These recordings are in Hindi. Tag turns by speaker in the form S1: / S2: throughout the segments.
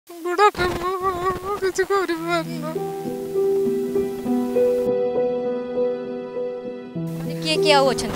S1: बुढ़ाटे किसी कर
S2: किए किए आउ अच्छा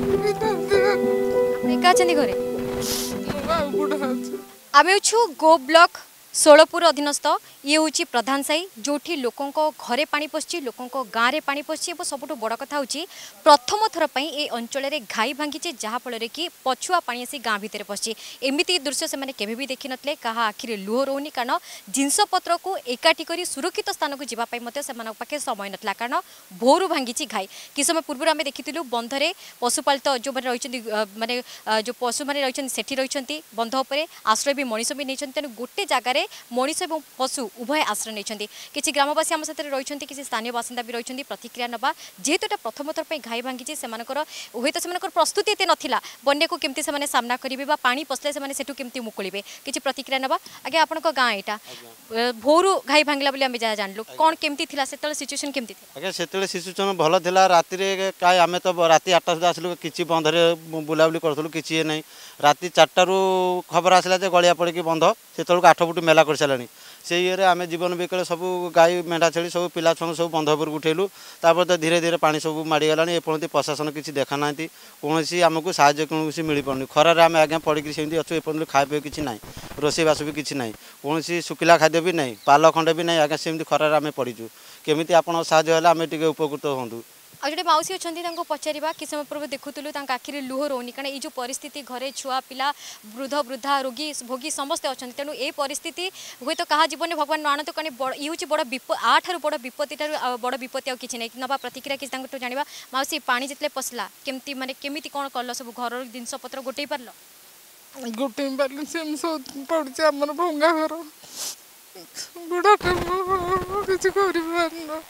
S2: एका अच्छा घरे
S1: बुढ़ा
S2: आम अच्छु गो ब्लॉक 16पुर अधीनस्थ ये हूँ प्रधान साई जो लोकों घरे पानी पशि लोकों गाँव में पानी पशि सबुठ बड़ कथा हूँ प्रथम थर पर ये अंचल घाई भांगी जहाँफल कि पछुआ पानी आसी गाँ भितर पशि एमती दृश्य से केवे भी देखी नथिले कहा आखिरे लुह रोनी कारण जिनपतर को एकाठी कर सुरक्षित स्थान को जावाई पाखे समय नाला कारण भोरू भांगी घाई कि समय पूर्व आम देखी बंधरे पशुपालित जो मैंने रही माने जो पशु मैंने रही रही बंध उपर आश्रय भी मनीष भी नहीं तेणु गोटे जगार मनीष और पशु उभय आश्रय नहीं किसी ग्रामवासी आम साथ रही किसी स्थानीय बासिंदा भी रही प्रतिक्रिया नवा जेहेतु एटा प्रथम थर पर घाई भांगी हुए तो से प्रस्तुति एत नाला बन्या को केमती से सामना करेंगे पानी पसले से केमती मुकुलिबे किसी प्रतिक्रिया नवा आगे आपण गाँ यहाँ भोरू घाई भांगला बोली आम जहाँ जानलु कौन केमती थिला से सिचुएशन केमती
S3: आगे से सिचुएशन भल था राति कहीं आम तो राति 8टा सुधा आसलु कि बंधरे बुलाबुली करूँ कि ना राति 4टारू खबर आसला गलिया पड़ी बंध से 8 फुट मेला कर सारे से ये आम जीवन बिकल सब गाई मेढ़ा छेली सब पिला छुआ सब बंध उपर उठेलु तापर तो धीरे धीरे पानी सब माड़गला एपरती प्रशासन किसी देखा ना कौन आमको साहय कौन मिल पानी खरार आम आज्ञा पड़ी सेमती अच्छे एपरत खाए किसी ना रोषेईबास भी किसी ना कौन शुखिला खाद्य भी ना पाल खंडे भी ना आज्ञा सेमती खरार आम पड़ीचु केमी आप साहय आम टे उपकृत हूँ
S2: आज जो मौसी अच्छा पचारा कि समय पूर्व देखुलु आखिरी लुह रोनी कारण ये परिस्थिति घरे छुआ पिला वृद्ध वृद्धा रोगी भोगी समस्ते अच्छा तेणु ये परिस्थिति हुए तो क्या जीवन भगवान आनत कारण ये हूँ बड़ आठ बड़ विपत्ति बड़ विपत्ति किसी ना नवा प्रतिक्रिया किसी जाना मौसी पानी जितने पसला केमती माने केमिति कौन कल सब घर जिनपतर गोटे पार
S1: गोटे पारे से सब पड़े आम भंगा घर बुढ़ाटे किसी कर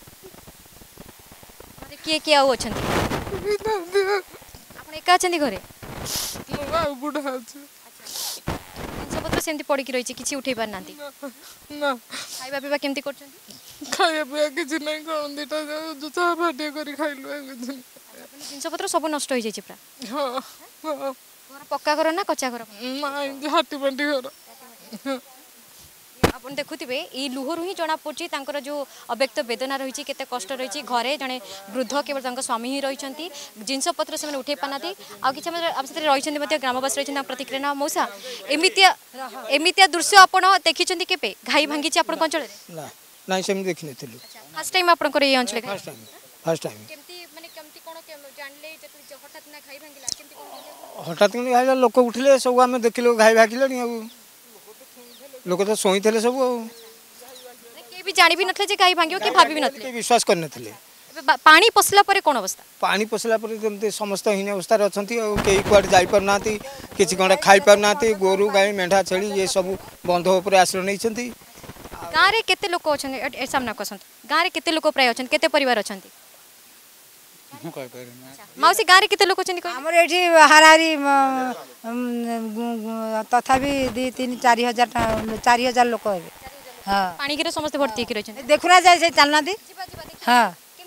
S2: किए किए आउ अच्छा एका अच्छा घरे
S1: बुढ़ा
S2: जिनपतर से पड़ी रही किसी उठे पार ना खाଇବା ପିଇବା କେମିତି କରୁଛନ୍ତି
S1: खाया पिया किसी ना कौन दीटा जो चाह भाटिया कर खाइलु
S2: जिनपतर सब नष्ट हो जाए पूरा
S1: हाँ हाँ
S2: घर पक्का घर ना कच्चा घर
S1: ना हाटी बाटी घर
S2: आप देखुवे ये लुहरु ही जना पड़ी जो अव्यक्त वेदना रही केते कष्ट रही घरे जड़े वृद्ध केवल स्वामी ही रही जिनपतर से उठे पाना आ कि रही ग्रामवासी रही प्रतिक्रिया मौसा एमतिया दृश्य आप देखी के घाई भांगी अंचल
S4: ना देखी
S2: फर्स्ट टाइम आपंकर ये अंचल
S4: फर्स्ट टाइम हठात लोक उठिले सब आम देखिलु घाई भागिले लोक तो शोई थे सब
S2: भी जानी भी नथले जे गाई भांगियो के भाभी भी नथले
S4: विश्वास कर नथले
S2: पानी पसला परे कोन अवस्था
S4: पानी पसला परे जमते समस्त हीन अवस्था रे अछंती और केई कुआड जाई पर नाती किछि कोन खाई पर नाती गोरु गाई मेंढा छेली ये सब बंध ऊपर आश्रय नै छंती
S2: गां रे केते लोक अछन ए सामना कसंत गां रे केते लोक प्राय अछन केते परिवार अछंती मौसी गाँव में केते लोक
S5: आमर ये हाराहारी तथापि 2-3-4 हजार लोक हे हाँ
S2: पानी के समस्त भर्ती रही
S5: देखुना जाए से चलना हाँ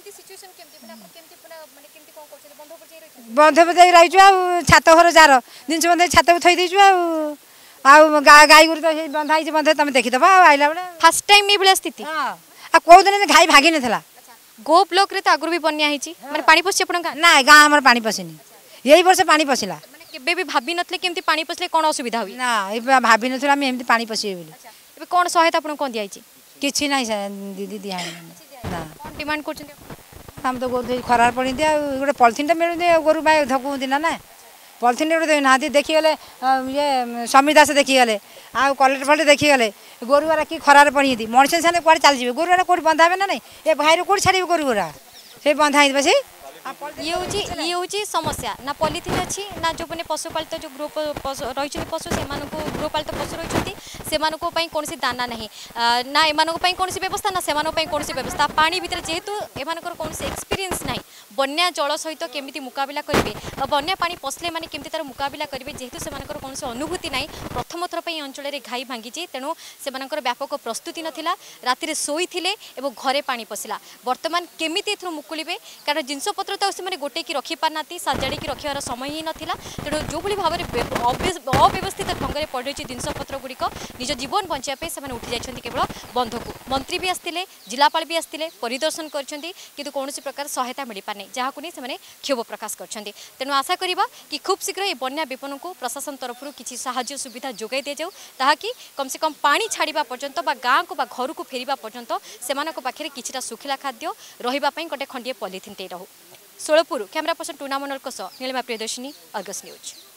S5: बंध बजाई रही छात घर जार जिन बंध छात थई दीचु गाई गोरु तो बंधा बंध तुम देखीदब आइला बेले
S2: फर्स्ट टाइम ये स्थिति
S5: हाँ कौ दिन घाई भागी नाला
S2: गो ब्लॉक रे तो आगुरी भी बन्या होईची माने पानी पसि आपण
S5: ना गाँ हमर पानी पसिनी यही वर्ष पानी पसिला
S2: माने केबे भी भाबी नथले केमती पानी पसले कोन असुविधा होई
S5: ना ए भाबी नथला हम एमती पानी पसिए बोली
S2: एबे कोन सहायता आपण कोन दियाईची
S5: किछि नाही दीदी दिया ना
S2: कोन डिमांड करछन
S5: हम तो गोरु खरार पड़ी दिया गोटे पॉलिथिन मिलू दे गोरु बाय धकु दिना ना पॉलिथिन गोटे ना देखी गले ये समीर दास देखी गले आ कलेक्टर फल देखी गले गोरु वाला कि खरार पड़ी थी मनुष्य सामने कुआड़े चल जाए गोरु वाला कौट बंधा ना नहीं ये भाई कौट छाड़ी गोरु गुरा से बंधा बस
S2: ये हूँ समस्या ना पॉलिथिन अच्छी ना जो मैंने पशुपालित जो ग्रुप रही पशु से गृहपालित पशु रही से कौन दाना नहीं ना एम कौन व्यवस्था ना से कौन व्यवस्था पानी भितर जेहेतु एम कौन एक्सपीरियंस ना बन्या जल सहित केमिति मुकाबिला करेंगे बन्या पानी पसले माने केमिति तार मुकाबिला करेंगे जेहेतु से कौन अनुभूति ना प्रथम थर पर अंचल में घाई भांगी तेणु से व्यापक प्रस्तुति नाला राति शोई और घरे पानी पशिला बर्तमान केमिति मुकुलिबे कारण जिनपतर तो से गोटे की रखी पारना सजाड़ी रखार समय ही नाला तेणु जो भाव में अव्यवस्थित ढंग से पड़ रही जिनपतर गुड़िक निज जीवन बचाई से उठी जाइए केवल बंध को मंत्री भी आसते जिलापाल भी आसते परिदर्शन कर कौन प्रकार सहायता मिल पारनी जहाँ को नहीं क्षोभ प्रकाश कर तेणु आशा करवा कि खूब शीघ्र ये बन्या विपन्न को प्रशासन तरफ किसी साहाय्य सुविधा जोगाई दि जाऊ ताकि कम से कम पानी छाड़ा पर्यंत गाँ को घर को फेरिबा पर्यंत से पाखे किछिटा सुखिला खाद्य रही गोटे खंडे पॉलिथिन टे रहू। सोलपुर कैमरा पर्सन टूना मनल नीलिमा प्रियदर्शिनी अर्गस न्यूज।